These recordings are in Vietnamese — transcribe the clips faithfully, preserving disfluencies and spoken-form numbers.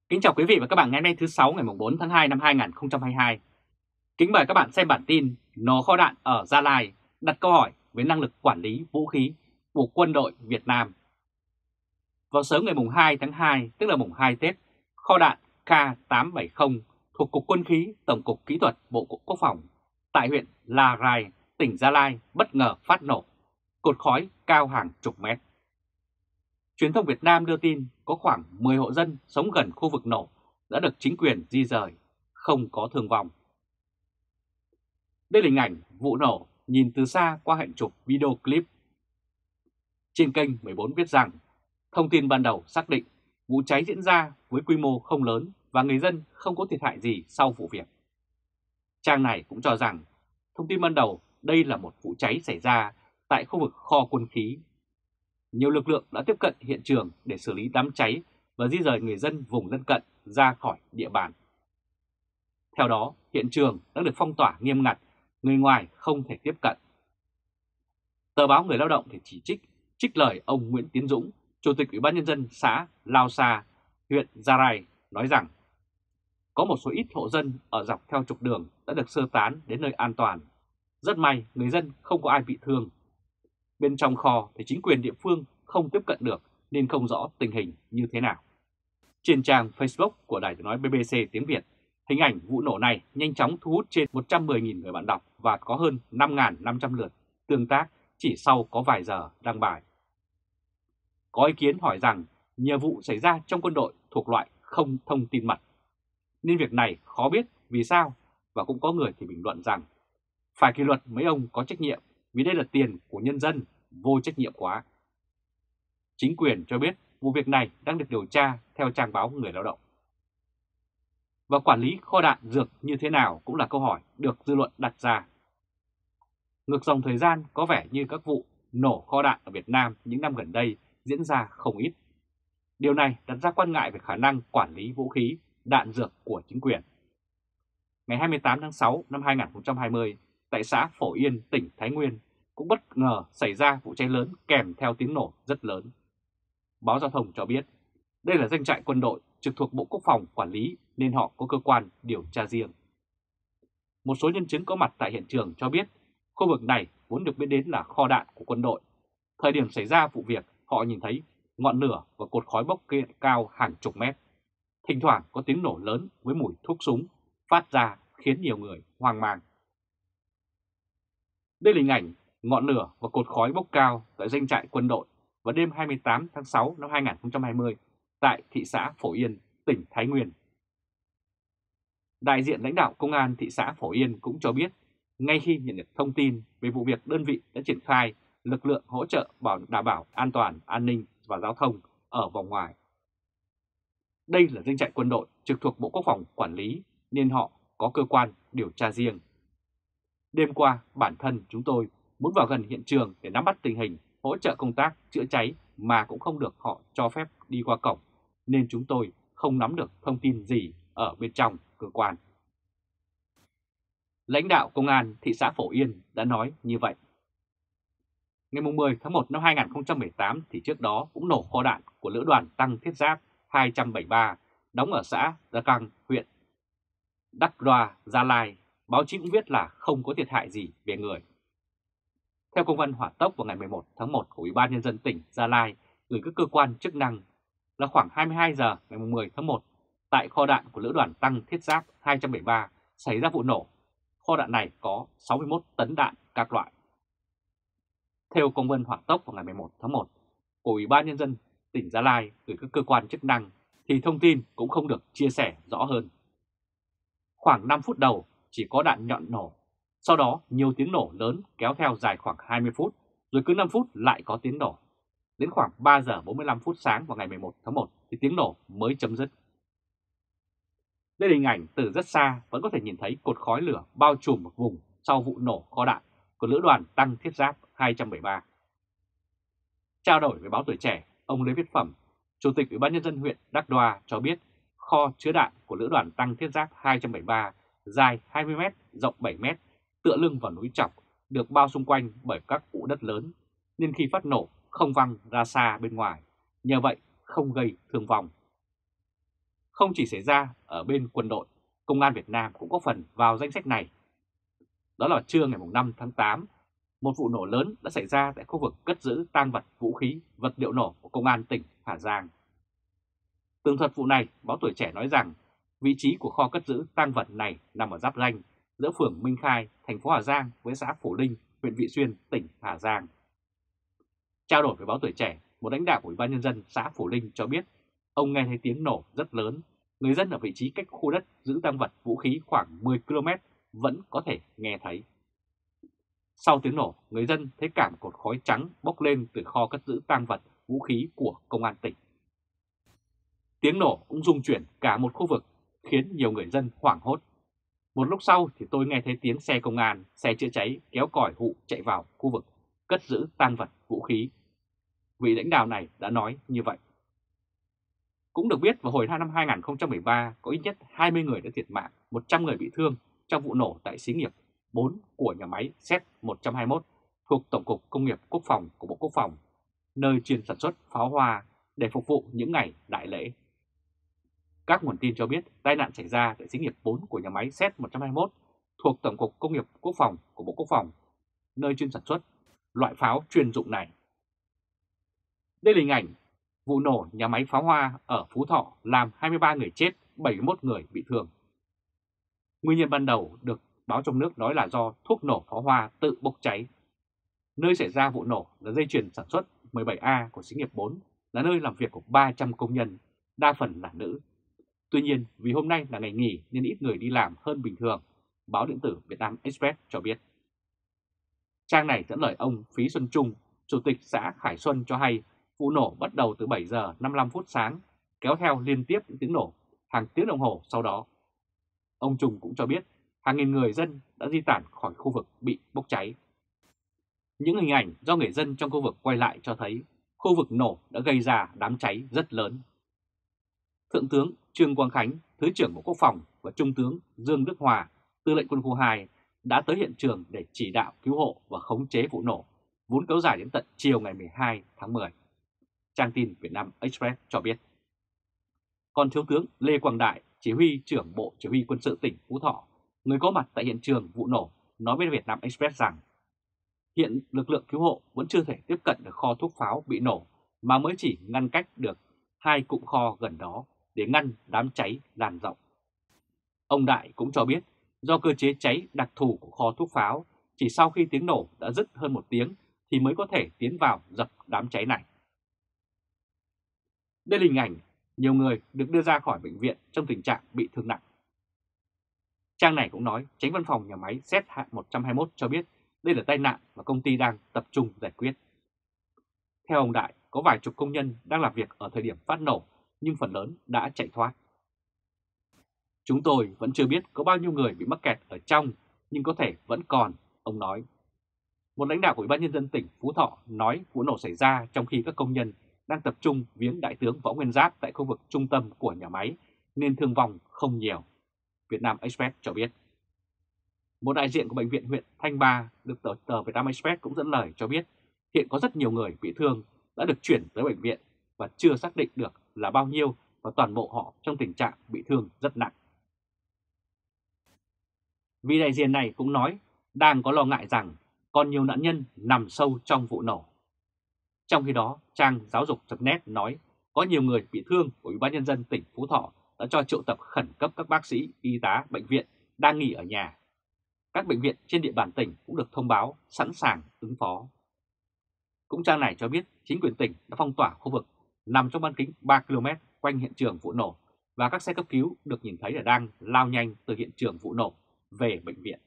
Kính chào quý vị và các bạn ngày hôm nay thứ Sáu ngày bốn tháng hai năm hai nghìn không trăm hai mươi hai. Kính mời các bạn xem bản tin nổ kho đạn ở Gia Lai, đặt câu hỏi về năng lực quản lý vũ khí của quân đội Việt Nam. Vào sớm ngày hai tháng hai, tức là mùng hai Tết, kho đạn K tám bảy không thuộc Cục Quân khí Tổng cục Kỹ thuật Bộ Quốc phòng tại huyện La Rai, tỉnh Gia Lai bất ngờ phát nổ, cột khói cao hàng chục mét. Truyền thông Việt Nam đưa tin có khoảng mười hộ dân sống gần khu vực nổ đã được chính quyền di rời, không có thương vong. Đây là hình ảnh vụ nổ nhìn từ xa qua hình chụp video clip. Trên kênh mười bốn viết rằng, thông tin ban đầu xác định vụ cháy diễn ra với quy mô không lớn và người dân không có thiệt hại gì sau vụ việc. Trang này cũng cho rằng, thông tin ban đầu đây là một vụ cháy xảy ra tại khu vực kho quân khí. Nhiều lực lượng đã tiếp cận hiện trường để xử lý đám cháy và di rời người dân vùng lân cận ra khỏi địa bàn. Theo đó, hiện trường đã được phong tỏa nghiêm ngặt, người ngoài không thể tiếp cận. Tờ báo Người Lao động thì chỉ trích, trích lời ông Nguyễn Tiến Dũng, Chủ tịch Ủy ban Nhân dân xã Lao Sa, huyện Gia Rai, nói rằng có một số ít hộ dân ở dọc theo trục đường đã được sơ tán đến nơi an toàn. Rất may người dân không có ai bị thương. Bên trong kho thì chính quyền địa phương không tiếp cận được nên không rõ tình hình như thế nào. Trên trang Facebook của Đài tiếng nói bê bê xê tiếng Việt, hình ảnh vụ nổ này nhanh chóng thu hút trên một trăm mười nghìn người bạn đọc và có hơn năm nghìn năm trăm lượt tương tác chỉ sau có vài giờ đăng bài. Có ý kiến hỏi rằng nhiều vụ xảy ra trong quân đội thuộc loại không thông tin mật, nên việc này khó biết vì sao, và cũng có người thì bình luận rằng phải kỷ luật mấy ông có trách nhiệm vì đây là tiền của nhân dân, vô trách nhiệm quá. Chính quyền cho biết vụ việc này đang được điều tra theo trang báo Người Lao động. Và quản lý kho đạn dược như thế nào cũng là câu hỏi được dư luận đặt ra. Ngược dòng thời gian có vẻ như các vụ nổ kho đạn ở Việt Nam những năm gần đây diễn ra không ít. Điều này đặt ra quan ngại về khả năng quản lý vũ khí, đạn dược của chính quyền. Ngày hai mươi tám tháng sáu năm hai nghìn không trăm hai mươi, tại xã Phổ Yên, tỉnh Thái Nguyên, cũng bất ngờ xảy ra vụ cháy lớn kèm theo tiếng nổ rất lớn. Báo Giao thông cho biết, đây là doanh trại quân đội trực thuộc Bộ Quốc phòng quản lý nên họ có cơ quan điều tra riêng. Một số nhân chứng có mặt tại hiện trường cho biết, khu vực này vốn được biết đến là kho đạn của quân đội. Thời điểm xảy ra vụ việc, họ nhìn thấy ngọn lửa và cột khói bốc cao hàng chục mét. Thỉnh thoảng có tiếng nổ lớn với mùi thuốc súng phát ra khiến nhiều người hoang mang. Đây là hình ảnh ngọn lửa và cột khói bốc cao tại doanh trại quân đội vào đêm hai mươi tám tháng sáu năm hai nghìn không trăm hai mươi tại thị xã Phổ Yên, tỉnh Thái Nguyên. Đại diện lãnh đạo công an thị xã Phổ Yên cũng cho biết, ngay khi nhận được thông tin về vụ việc, đơn vị đã triển khai lực lượng hỗ trợ bảo đảm bảo an toàn, an ninh và giao thông ở vòng ngoài. Đây là doanh trại quân đội trực thuộc Bộ Quốc phòng quản lý nên họ có cơ quan điều tra riêng. Đêm qua, bản thân chúng tôi muốn vào gần hiện trường để nắm bắt tình hình, hỗ trợ công tác chữa cháy mà cũng không được họ cho phép đi qua cổng, nên chúng tôi không nắm được thông tin gì ở bên trong cơ quan. Lãnh đạo công an thị xã Phổ Yên đã nói như vậy. Ngày mười tháng một năm hai nghìn không trăm mười tám thì trước đó cũng nổ kho đạn của Lữ đoàn Tăng Thiết Giáp hai trăm bảy mươi ba đóng ở xã Gia Căng, huyện Đắk Đoa, Gia Lai. Báo chí cũng viết là không có thiệt hại gì về người. Theo công văn hỏa tốc vào ngày mười một tháng một của Ủy ban Nhân dân tỉnh Gia Lai gửi các cơ quan chức năng là khoảng hai mươi hai giờ ngày mười tháng một, tại kho đạn của Lữ đoàn Tăng Thiết Giáp hai trăm bảy mươi ba xảy ra vụ nổ. Kho đạn này có sáu mươi mốt tấn đạn các loại. Theo công văn hỏa tốc vào ngày mười một tháng một của Ủy ban Nhân dân tỉnh Gia Lai gửi các cơ quan chức năng thì thông tin cũng không được chia sẻ rõ hơn. Khoảng năm phút đầu chỉ có đạn nhọn nổ, sau đó nhiều tiếng nổ lớn kéo theo dài khoảng hai mươi phút, rồi cứ năm phút lại có tiếng nổ. Đến khoảng ba giờ bốn mươi lăm phút sáng vào ngày mười một tháng một thì tiếng nổ mới chấm dứt. Đây là hình ảnh từ rất xa vẫn có thể nhìn thấy cột khói lửa bao trùm một vùng sau vụ nổ kho đạn của Lữ đoàn Tăng Thiết Giáp hai trăm bảy mươi ba. Trao đổi với báo Tuổi Trẻ, ông Lê Viết Phẩm, Chủ tịch Ủy ban Nhân dân huyện Đắk Đoa cho biết kho chứa đạn của Lữ đoàn Tăng Thiết Giáp hai trăm bảy mươi ba dài hai mươi mét, rộng bảy mét, tựa lưng vào núi Trọc, được bao xung quanh bởi các ụ đất lớn, nên khi phát nổ không văng ra xa bên ngoài, nhờ vậy không gây thương vong. không chỉ xảy ra ở bên quân đội, Công an Việt Nam cũng có phần vào danh sách này. Đó là trưa ngày năm tháng tám, một vụ nổ lớn đã xảy ra tại khu vực cất giữ tang vật vũ khí, vật liệu nổ của Công an tỉnh Hà Giang. Tường thuật vụ này, báo Tuổi Trẻ nói rằng vị trí của kho cất giữ tang vật này nằm ở giáp ranh giữa phường Minh Khai, thành phố Hà Giang với xã Phổ Linh, huyện Vị Xuyên, tỉnh Hà Giang. Trao đổi với báo Tuổi Trẻ, một lãnh đạo của Ủy ban nhân dân xã Phổ Linh cho biết ông nghe thấy tiếng nổ rất lớn, người dân ở vị trí cách khu đất giữ tang vật vũ khí khoảng mười ki lô mét vẫn có thể nghe thấy. Sau tiếng nổ, người dân thấy cả một cột khói trắng bốc lên từ kho cất giữ tang vật vũ khí của Công an tỉnh. Tiếng nổ cũng rung chuyển cả một khu vực, khiến nhiều người dân hoảng hốt. Một lúc sau thì tôi nghe thấy tiếng xe công an, xe chữa cháy kéo còi hụ chạy vào khu vực cất giữ tang vật vũ khí. Vị lãnh đạo này đã nói như vậy. Cũng được biết vào hồi năm hai nghìn không trăm mười ba có ít nhất hai mươi người đã thiệt mạng, một trăm người bị thương trong vụ nổ tại xí nghiệp bốn của nhà máy Z một trăm hai mươi mốt thuộc Tổng cục Công nghiệp Quốc phòng của Bộ Quốc phòng, nơi chuyên sản xuất pháo hoa để phục vụ những ngày đại lễ. Các nguồn tin cho biết tai nạn xảy ra tại xí nghiệp bốn của nhà máy Z một trăm hai mươi mốt thuộc Tổng cục Công nghiệp Quốc phòng của Bộ Quốc phòng, nơi chuyên sản xuất loại pháo chuyên dụng này. Đây là hình ảnh vụ nổ nhà máy pháo hoa ở Phú Thọ làm hai mươi ba người chết, bảy mươi mốt người bị thương. Nguyên nhân ban đầu được báo trong nước nói là do thuốc nổ pháo hoa tự bốc cháy. Nơi xảy ra vụ nổ là dây chuyền sản xuất mười bảy A của xí nghiệp bốn, là nơi làm việc của ba trăm công nhân, đa phần là nữ. Tuy nhiên, vì hôm nay là ngày nghỉ nên ít người đi làm hơn bình thường, báo điện tử Việt Nam Express cho biết. Trang này dẫn lời ông Phí Xuân Trung, Chủ tịch xã Khải Xuân cho hay vụ nổ bắt đầu từ bảy giờ năm mươi lăm phút sáng, kéo theo liên tiếp những tiếng nổ hàng tiếng đồng hồ sau đó. Ông Trung cũng cho biết hàng nghìn người dân đã di tản khỏi khu vực bị bốc cháy. Những hình ảnh do người dân trong khu vực quay lại cho thấy khu vực nổ đã gây ra đám cháy rất lớn. Thượng tướng Trương Quang Khánh, Thứ trưởng Bộ Quốc phòng và Trung tướng Dương Đức Hòa, Tư lệnh Quân khu hai đã tới hiện trường để chỉ đạo cứu hộ và khống chế vụ nổ, vốn kéo dài đến tận chiều ngày mười hai tháng mười. Trang tin Việt Nam Express cho biết. Còn Thiếu tướng Lê Quang Đại, Chỉ huy trưởng Bộ Chỉ huy Quân sự tỉnh Phú Thọ, người có mặt tại hiện trường vụ nổ, nói với Việt Nam Express rằng hiện lực lượng cứu hộ vẫn chưa thể tiếp cận được kho thuốc pháo bị nổ mà mới chỉ ngăn cách được hai cụm kho gần đó để ngăn đám cháy lan rộng. Ông Đại cũng cho biết do cơ chế cháy đặc thù của kho thuốc pháo, chỉ sau khi tiếng nổ đã dứt hơn một tiếng thì mới có thể tiến vào dập đám cháy này. Đây là hình ảnh nhiều người được đưa ra khỏi bệnh viện trong tình trạng bị thương nặng. Trang này cũng nói Chánh văn phòng nhà máy Z một trăm hai mươi mốt cho biết đây là tai nạn mà công ty đang tập trung giải quyết. Theo ông Đại, có vài chục công nhân đang làm việc ở thời điểm phát nổ nhưng phần lớn đã chạy thoát. Chúng tôi vẫn chưa biết có bao nhiêu người bị mắc kẹt ở trong nhưng có thể vẫn còn, ông nói. Một lãnh đạo của Ủy ban nhân dân tỉnh Phú Thọ nói vụ nổ xảy ra trong khi các công nhân đang tập trung viếng Đại tướng Võ Nguyên Giáp tại khu vực trung tâm của nhà máy nên thương vong không nhiều, Việt Nam Express cho biết. Một đại diện của bệnh viện huyện Thanh Ba được tờ, tờ Việt Nam Express cũng dẫn lời cho biết hiện có rất nhiều người bị thương đã được chuyển tới bệnh viện và chưa xác định được là bao nhiêu và toàn bộ họ trong tình trạng bị thương rất nặng. Vị đại diện này cũng nói đang có lo ngại rằng còn nhiều nạn nhân nằm sâu trong vụ nổ. Trong khi đó, trang giáo dục chấm net nói có nhiều người bị thương của Ủy ban nhân dân tỉnh Phú Thọ đã cho triệu tập khẩn cấp các bác sĩ, y tá, bệnh viện đang nghỉ ở nhà. Các bệnh viện trên địa bàn tỉnh cũng được thông báo sẵn sàng ứng phó. Cũng trang này cho biết chính quyền tỉnh đã phong tỏa khu vực nằm trong bán kính ba ki lô mét quanh hiện trường vụ nổ và các xe cấp cứu được nhìn thấy là đang lao nhanh từ hiện trường vụ nổ về bệnh viện.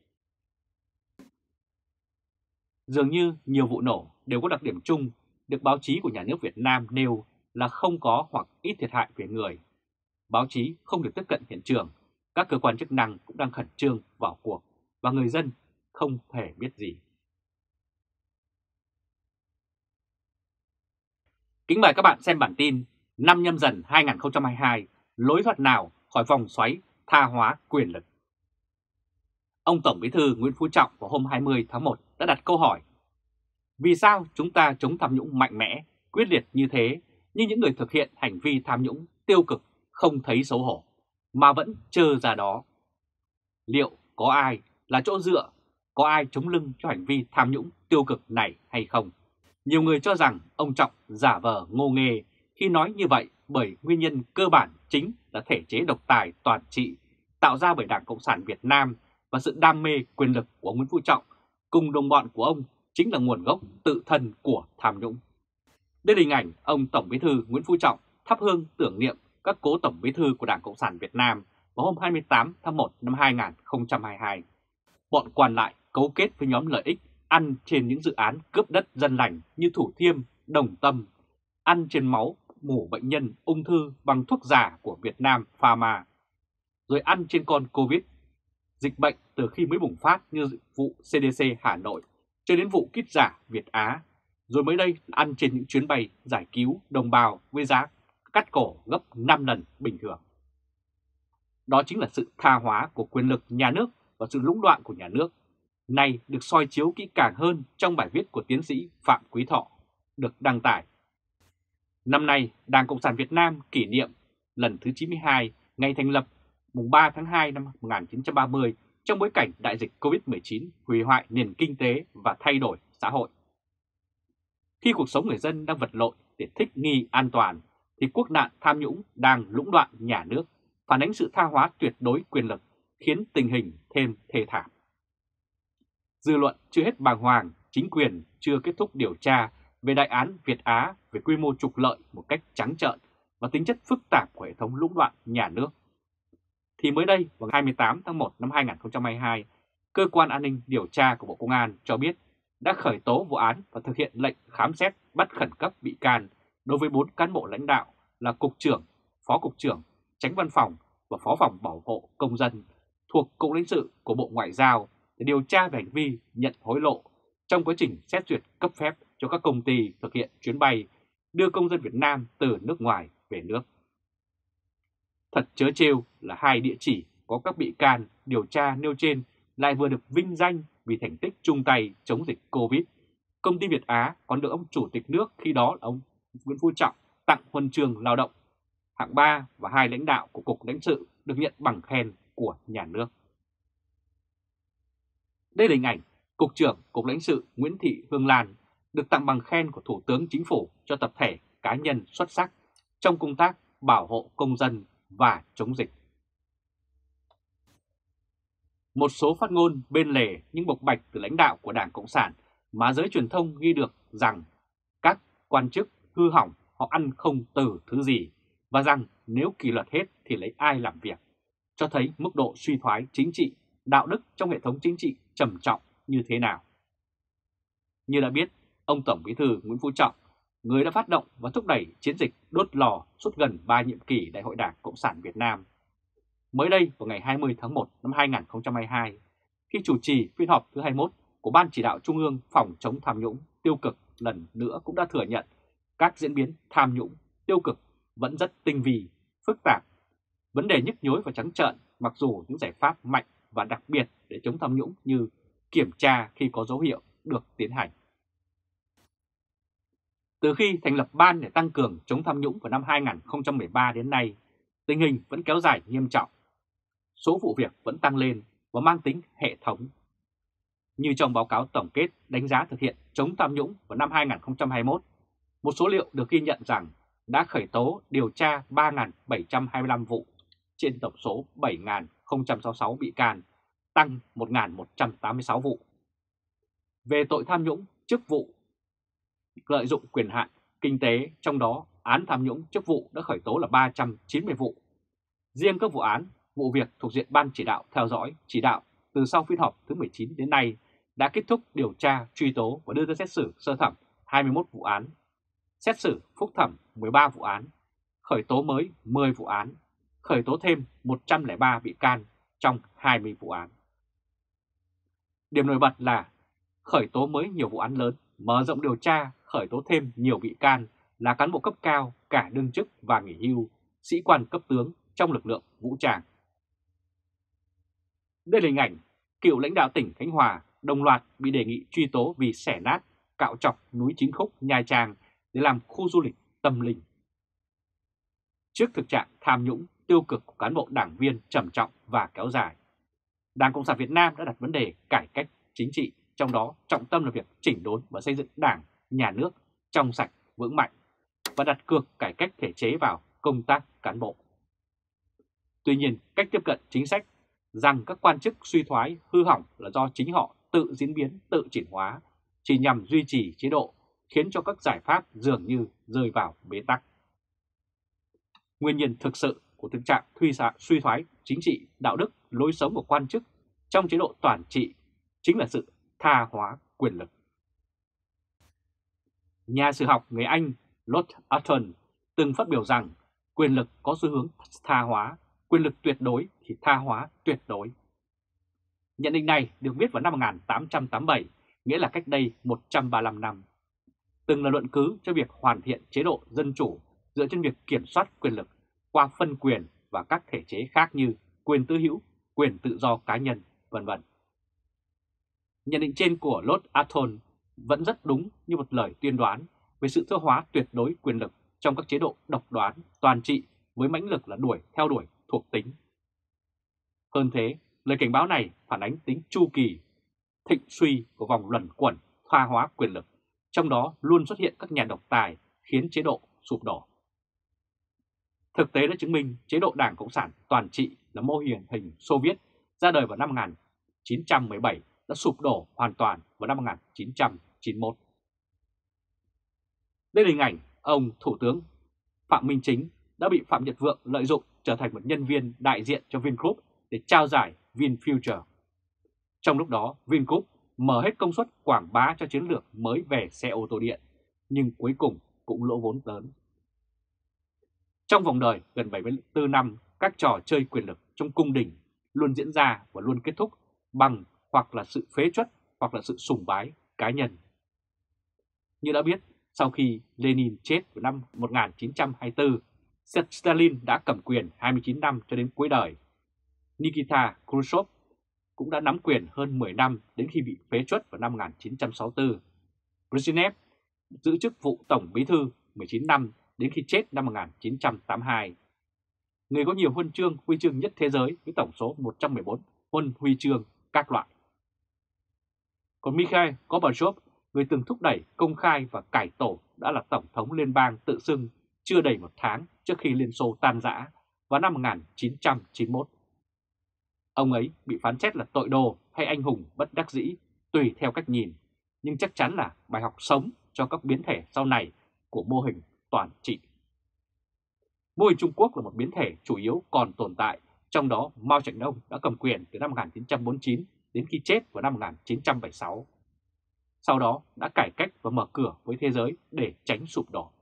Dường như nhiều vụ nổ đều có đặc điểm chung được báo chí của nhà nước Việt Nam nêu là không có hoặc ít thiệt hại về người. Báo chí không được tiếp cận hiện trường, các cơ quan chức năng cũng đang khẩn trương vào cuộc và người dân không thể biết gì. Kính mời các bạn xem bản tin năm Nhâm Dần hai nghìn không trăm hai mươi hai, lối thoát nào khỏi vòng xoáy tha hóa quyền lực. Ông Tổng Bí thư Nguyễn Phú Trọng vào hôm hai mươi tháng một đã đặt câu hỏi: vì sao chúng ta chống tham nhũng mạnh mẽ, quyết liệt như thế, nhưng những người thực hiện hành vi tham nhũng tiêu cực không thấy xấu hổ, mà vẫn trơ ra đó. Liệu có ai là chỗ dựa, có ai chống lưng cho hành vi tham nhũng tiêu cực này hay không? Nhiều người cho rằng ông Trọng giả vờ ngô nghê khi nói như vậy bởi nguyên nhân cơ bản chính là thể chế độc tài toàn trị tạo ra bởi Đảng Cộng sản Việt Nam và sự đam mê quyền lực của Nguyễn Phú Trọng cùng đồng bọn của ông chính là nguồn gốc tự thân của tham nhũng. Đây là hình ảnh ông Tổng Bí thư Nguyễn Phú Trọng thắp hương tưởng niệm các cố Tổng Bí thư của Đảng Cộng sản Việt Nam vào hôm hai mươi tám tháng một năm hai nghìn không trăm hai mươi hai. Bọn quan lại cấu kết với nhóm lợi ích ăn trên những dự án cướp đất dân lành như Thủ Thiêm, Đồng Tâm, ăn trên máu mủ bệnh nhân ung thư bằng thuốc giả của Việt Nam Pharma, rồi ăn trên con Covid. Dịch bệnh từ khi mới bùng phát như vụ xê đê xê Hà Nội cho đến vụ kit giả Việt Á, rồi mới đây ăn trên những chuyến bay giải cứu đồng bào với giá cắt cổ gấp năm lần bình thường. Đó chính là sự tha hóa của quyền lực nhà nước và sự lũng đoạn của nhà nước, này được soi chiếu kỹ càng hơn trong bài viết của tiến sĩ Phạm Quý Thọ được đăng tải. Năm nay, Đảng Cộng sản Việt Nam kỷ niệm lần thứ chín mươi hai ngày thành lập mùng ba tháng hai năm một nghìn chín trăm ba mươi trong bối cảnh đại dịch Covid mười chín hủy hoại nền kinh tế và thay đổi xã hội. Khi cuộc sống người dân đang vật lộn để thích nghi an toàn, thì quốc nạn tham nhũng đang lũng đoạn nhà nước, phản ánh sự tha hóa tuyệt đối quyền lực, khiến tình hình thêm thê thảm. Dư luận chưa hết bàng hoàng, chính quyền chưa kết thúc điều tra về đại án Việt Á về quy mô trục lợi một cách trắng trợn và tính chất phức tạp của hệ thống lũng đoạn nhà nước. Thì mới đây, vào ngày hai mươi tám tháng một năm hai nghìn không trăm hai mươi hai, Cơ quan An ninh Điều tra của Bộ Công an cho biết đã khởi tố vụ án và thực hiện lệnh khám xét bắt khẩn cấp bị can đối với bốn cán bộ lãnh đạo là Cục trưởng, Phó Cục trưởng, Chánh Văn phòng và Phó phòng Bảo hộ Công dân thuộc Cục lãnh sự của Bộ Ngoại giao để điều tra về hành vi nhận hối lộ trong quá trình xét duyệt cấp phép cho các công ty thực hiện chuyến bay đưa công dân Việt Nam từ nước ngoài về nước. Thật trớ trêu là hai địa chỉ có các bị can điều tra nêu trên lại vừa được vinh danh vì thành tích chung tay chống dịch Covid. Công ty Việt Á còn được ông Chủ tịch nước khi đó là ông Nguyễn Phú Trọng tặng huân chương lao động hạng ba và hai lãnh đạo của Cục lãnh sự được nhận bằng khen của nhà nước. Đây là hình ảnh Cục trưởng Cục lãnh sự Nguyễn Thị Hương Lan được tặng bằng khen của Thủ tướng Chính phủ cho tập thể cá nhân xuất sắc trong công tác bảo hộ công dân và chống dịch. Một số phát ngôn bên lề những bộc bạch từ lãnh đạo của Đảng Cộng sản mà giới truyền thông ghi được rằng các quan chức hư hỏng họ ăn không từ thứ gì và rằng nếu kỷ luật hết thì lấy ai làm việc, cho thấy mức độ suy thoái chính trị, đạo đức trong hệ thống chính trị trầm trọng như thế nào. Như đã biết, ông Tổng Bí thư Nguyễn Phú Trọng, người đã phát động và thúc đẩy chiến dịch đốt lò suốt gần ba nhiệm kỳ Đại hội Đảng Cộng sản Việt Nam. Mới đây vào ngày hai mươi tháng một năm hai nghìn không trăm hai mươi hai, khi chủ trì phiên họp thứ hai mươi mốt của Ban Chỉ đạo Trung ương phòng chống tham nhũng tiêu cực lần nữa cũng đã thừa nhận các diễn biến tham nhũng tiêu cực vẫn rất tinh vi, phức tạp. Vấn đề nhức nhối và trắng trợn mặc dù những giải pháp mạnh và đặc biệt để chống tham nhũng như kiểm tra khi có dấu hiệu được tiến hành. Từ khi thành lập ban để tăng cường chống tham nhũng vào năm hai nghìn không trăm mười ba đến nay, tình hình vẫn kéo dài nghiêm trọng. Số vụ việc vẫn tăng lên và mang tính hệ thống. Như trong báo cáo tổng kết đánh giá thực hiện chống tham nhũng vào năm hai nghìn không trăm hai mươi mốt, một số liệu được ghi nhận rằng đã khởi tố điều tra ba nghìn bảy trăm hai mươi lăm vụ trên tổng số bảy nghìn không trăm sáu mươi sáu bị can, tăng một nghìn một trăm tám mươi sáu vụ. Về tội tham nhũng chức vụ lợi dụng quyền hạn kinh tế, trong đó án tham nhũng chức vụ đã khởi tố là ba trăm chín mươi vụ. Riêng các vụ án, vụ việc thuộc diện Ban Chỉ đạo theo dõi, chỉ đạo từ sau phiên họp thứ mười chín đến nay đã kết thúc điều tra, truy tố và đưa ra xét xử sơ thẩm hai mươi mốt vụ án, xét xử phúc thẩm mười ba vụ án, khởi tố mới mười vụ án, khởi tố thêm một trăm lẻ ba bị can trong hai mươi vụ án. Điểm nổi bật là khởi tố mới nhiều vụ án lớn, mở rộng điều tra, khởi tố thêm nhiều bị can là cán bộ cấp cao, cả đương chức và nghỉ hưu, sĩ quan cấp tướng trong lực lượng vũ trang. Đây là hình ảnh cựu lãnh đạo tỉnh Khánh Hòa đồng loạt bị đề nghị truy tố vì xẻ nát, cạo chọc núi Chín Khúc, Nha Trang để làm khu du lịch tâm linh. Trước thực trạng tham nhũng tiêu cực của cán bộ đảng viên trầm trọng và kéo dài, Đảng Cộng sản Việt Nam đã đặt vấn đề cải cách chính trị, trong đó trọng tâm là việc chỉnh đốn và xây dựng đảng, nhà nước trong sạch, vững mạnh và đặt cược cải cách thể chế vào công tác cán bộ. Tuy nhiên, cách tiếp cận chính sách rằng các quan chức suy thoái hư hỏng là do chính họ tự diễn biến, tự chuyển hóa, chỉ nhằm duy trì chế độ, khiến cho các giải pháp dường như rơi vào bế tắc. Nguyên nhân thực sự của thực trạng suy thoái chính trị, đạo đức, lối sống của quan chức trong chế độ toàn trị chính là sự tha hóa quyền lực. Nhà sử học người Anh Lord Acton từng phát biểu rằng quyền lực có xu hướng tha hóa, quyền lực tuyệt đối thì tha hóa tuyệt đối. Nhận định này được viết vào năm một nghìn tám trăm tám mươi bảy, nghĩa là cách đây một trăm ba mươi lăm năm. Từng là luận cứ cho việc hoàn thiện chế độ dân chủ dựa trên việc kiểm soát quyền lực qua phân quyền và các thể chế khác như quyền tư hữu, quyền tự do cá nhân, vân vân. Nhận định trên của Lord Acton vẫn rất đúng như một lời tuyên đoán về sự thưa hóa tuyệt đối quyền lực trong các chế độ độc đoán, toàn trị với mãnh lực là đuổi theo đuổi thuộc tính. Hơn thế, lời cảnh báo này phản ánh tính chu kỳ, thịnh suy của vòng luẩn quẩn tha hóa quyền lực, trong đó luôn xuất hiện các nhà độc tài khiến chế độ sụp đổ. Thực tế đã chứng minh chế độ Đảng Cộng sản toàn trị là mô hình hình Xô Viết ra đời vào năm một nghìn chín trăm mười bảy đã sụp đổ hoàn toàn vào năm một nghìn chín trăm chín mươi mốt. Đây là hình ảnh ông Thủ tướng Phạm Minh Chính đã bị Phạm Nhật Vượng lợi dụng trở thành một nhân viên đại diện cho Vingroup để trao giải VinFuture. Trong lúc đó, Vingroup mở hết công suất quảng bá cho chiến lược mới về xe ô tô điện, nhưng cuối cùng cũng lỗ vốn lớn. Trong vòng đời gần bảy mươi tư năm, các trò chơi quyền lực trong cung đình luôn diễn ra và luôn kết thúc bằng hoặc là sự phế truất hoặc là sự sùng bái cá nhân. Như đã biết, sau khi Lenin chết vào năm một nghìn chín trăm hai mươi tư, Stalin đã cầm quyền hai mươi chín năm cho đến cuối đời. Nikita Khrushchev cũng đã nắm quyền hơn mười năm đến khi bị phế truất vào năm một nghìn chín trăm sáu mươi tư. Brezhnev giữ chức vụ tổng bí thư mười chín năm đến khi chết năm một nghìn chín trăm tám mươi hai. Người có nhiều huân chương, huy chương nhất thế giới với tổng số một trăm mười bốn huân huy chương các loại. Còn Mikhail Gorbachev, người từng thúc đẩy công khai và cải tổ, đã là tổng thống liên bang tự xưng chưa đầy một tháng trước khi Liên Xô tan rã vào năm một nghìn chín trăm chín mươi mốt. Ông ấy bị phán xét là tội đồ hay anh hùng bất đắc dĩ tùy theo cách nhìn, nhưng chắc chắn là bài học sống cho các biến thể sau này của mô hình toàn trị. Mô hình Trung Quốc là một biến thể chủ yếu còn tồn tại, trong đó Mao Trạch Đông đã cầm quyền từ năm một nghìn chín trăm bốn mươi chín đến khi chết vào năm một nghìn chín trăm bảy mươi sáu. Sau đó đã cải cách và mở cửa với thế giới để tránh sụp đổ.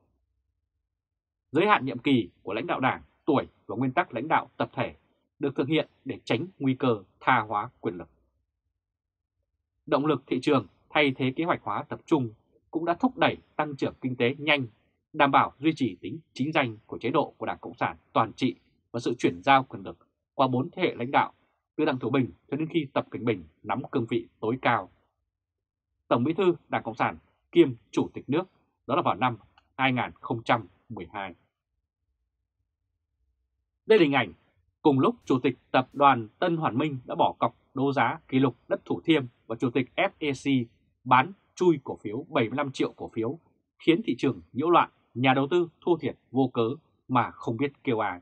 Giới hạn nhiệm kỳ của lãnh đạo đảng, tuổi và nguyên tắc lãnh đạo tập thể được thực hiện để tránh nguy cơ tha hóa quyền lực. Động lực thị trường thay thế kế hoạch hóa tập trung cũng đã thúc đẩy tăng trưởng kinh tế nhanh, đảm bảo duy trì tính chính danh của chế độ của Đảng Cộng sản toàn trị và sự chuyển giao quyền lực qua bốn thế hệ lãnh đạo, từ Đặng Tiểu Bình cho đến khi Tập Cận Bình nắm cương vị tối cao. Tổng Bí thư Đảng Cộng sản kiêm Chủ tịch nước, đó là vào năm hai nghìn không trăm mười hai. Đây là hình ảnh cùng lúc Chủ tịch Tập đoàn Tân Hoàn Minh đã bỏ cọc đấu giá kỷ lục đất Thủ Thiêm và Chủ tịch ép e xê bán chui cổ phiếu bảy mươi lăm triệu cổ phiếu, khiến thị trường nhiễu loạn, nhà đầu tư thua thiệt vô cớ mà không biết kêu ai.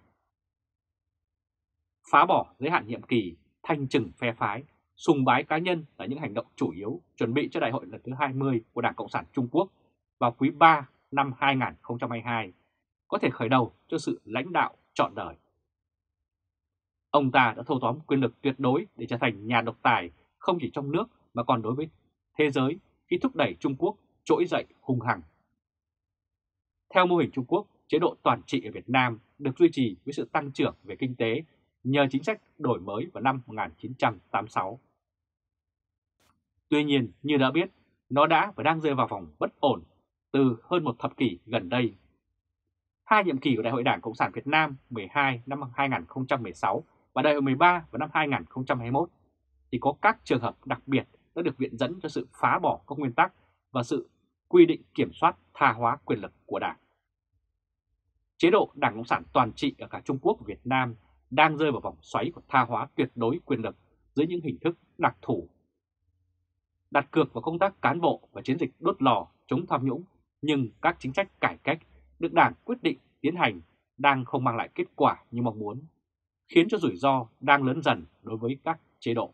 Phá bỏ giới hạn nhiệm kỳ, thanh trừng phe phái, sùng bái cá nhân là những hành động chủ yếu chuẩn bị cho đại hội lần thứ hai mươi của Đảng Cộng sản Trung Quốc vào quý ba năm hai nghìn không trăm hai mươi hai, có thể khởi đầu cho sự lãnh đạo trọn đời. Ông ta đã thâu tóm quyền lực tuyệt đối để trở thành nhà độc tài không chỉ trong nước mà còn đối với thế giới khi thúc đẩy Trung Quốc trỗi dậy hung hăng. Theo mô hình Trung Quốc, chế độ toàn trị ở Việt Nam được duy trì với sự tăng trưởng về kinh tế nhờ chính sách đổi mới vào năm một nghìn chín trăm tám mươi sáu. Tuy nhiên, như đã biết, nó đã và đang rơi vào vòng bất ổn từ hơn một thập kỷ gần đây. Hai nhiệm kỳ của Đại hội Đảng Cộng sản Việt Nam mười hai năm hai nghìn không trăm mười sáu và Đại hội mười ba vào năm hai nghìn không trăm hai mươi mốt thì có các trường hợp đặc biệt đã được viện dẫn cho sự phá bỏ các nguyên tắc và sự quy định kiểm soát tha hóa quyền lực của Đảng. Chế độ Đảng Cộng sản toàn trị ở cả Trung Quốc và Việt Nam đang rơi vào vòng xoáy của tha hóa tuyệt đối quyền lực dưới những hình thức đặc thù. Đặt cược vào công tác cán bộ và chiến dịch đốt lò chống tham nhũng, nhưng các chính sách cải cách được Đảng quyết định tiến hành đang không mang lại kết quả như mong muốn, khiến cho rủi ro đang lớn dần đối với các chế độ.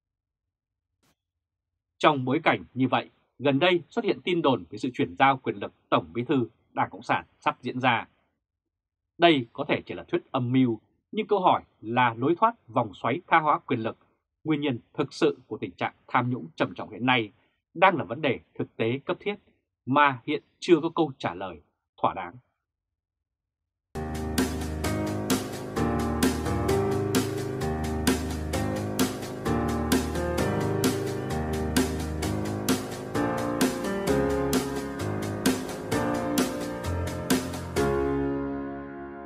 Trong bối cảnh như vậy, gần đây xuất hiện tin đồn về sự chuyển giao quyền lực Tổng Bí thư Đảng Cộng sản sắp diễn ra. Đây có thể chỉ là thuyết âm mưu, nhưng câu hỏi là lối thoát vòng xoáy tha hóa quyền lực, nguyên nhân thực sự của tình trạng tham nhũng trầm trọng hiện nay đang là vấn đề thực tế cấp thiết mà hiện chưa có câu trả lời thỏa đáng.